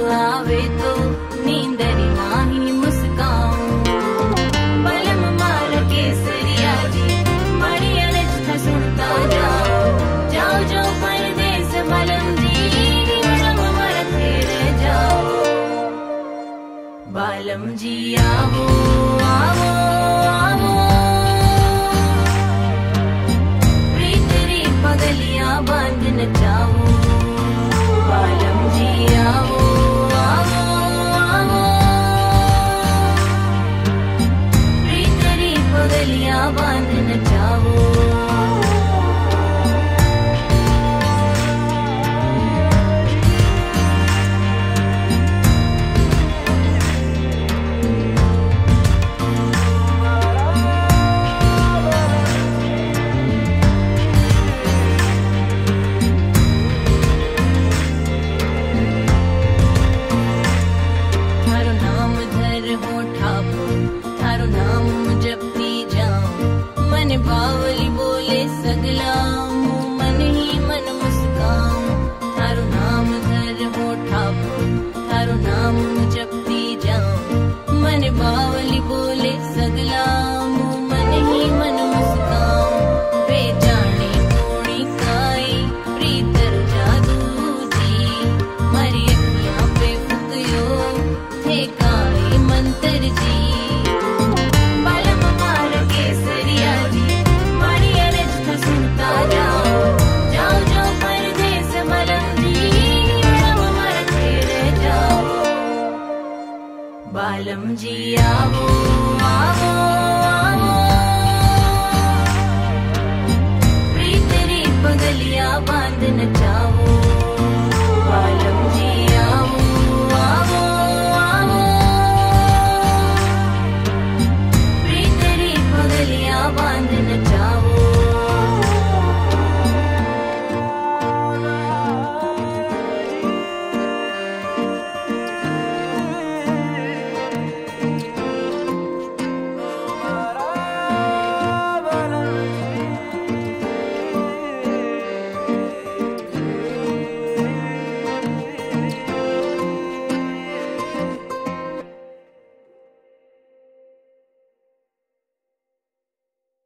आवे तो नींदरी नाही मुस्काऊं। बलम मार केसरिया जी मड़िया रिश्ता सुनता जाओ, जाओ जो परदेस बलम जी बलम मर तेरे जाओ। बालम जी आओ आओ आओ, प्रीतरी पगलियां बांध नचाओ। बालम जी आओ आओ आओ, प्रीतरी पगलियां बांध नचाओ। बावली बोले सगला मुँह मन ही मन मुस्काऊं। थारो नाम धर होठा पर, थारो नाम जपती जाऊं। मन बावली बोले सगला मुँह मन ही मन मुस्काऊं। वे जाने कोणी काई प्रीतर जादू जी, मरी अखियां पे फुकयो थे काई मंतर जी। बालम जी आओ आओ आओ, प्रीतरी पगलियां बांध नचाओ। बालम जी आओ आओ आओ, प्रीतरी पगलियां बांध नचाओ।